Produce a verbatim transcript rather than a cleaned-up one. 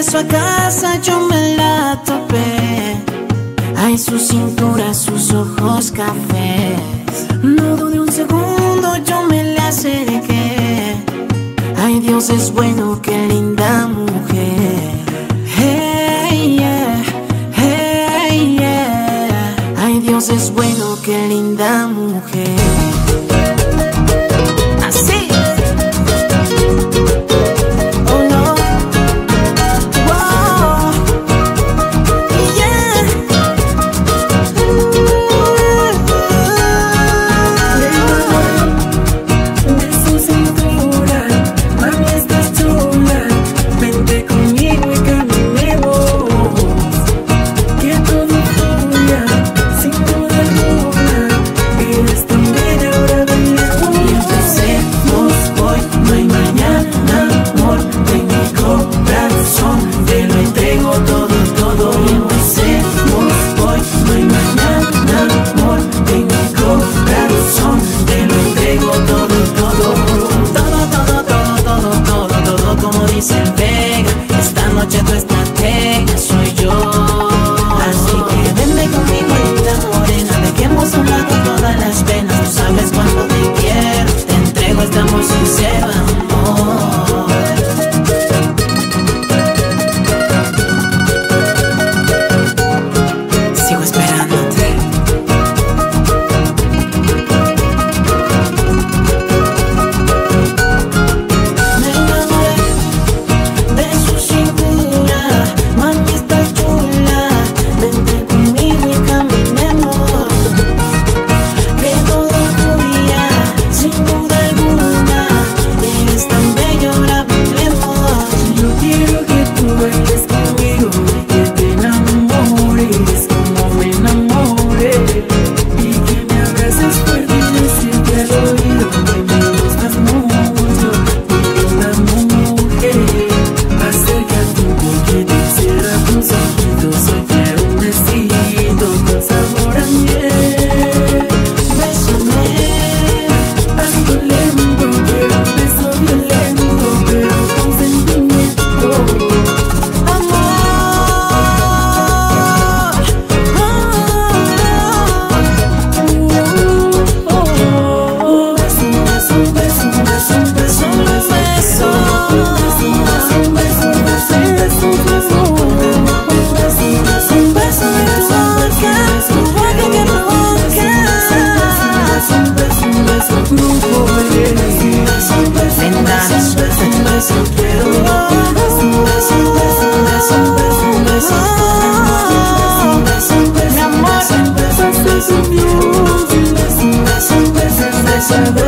regreso a casa yo me la topé. Ay, su cintura, sus ojos cafés. No dudé un segundo, yo me le acerqué. Ay, Dios es bueno, qué linda mujer. Hey, yeah, hey, yeah. Ay, Dios es bueno, qué linda mujer. Así. Esta noche tu estratega soy yo. Así que vente conmigo, linda morena. Dejemos a un lado todas las penas. Tú sabes cuánto te quiero. Te entrego este amor sincero, amor. Sigo esperándote. Mi amor,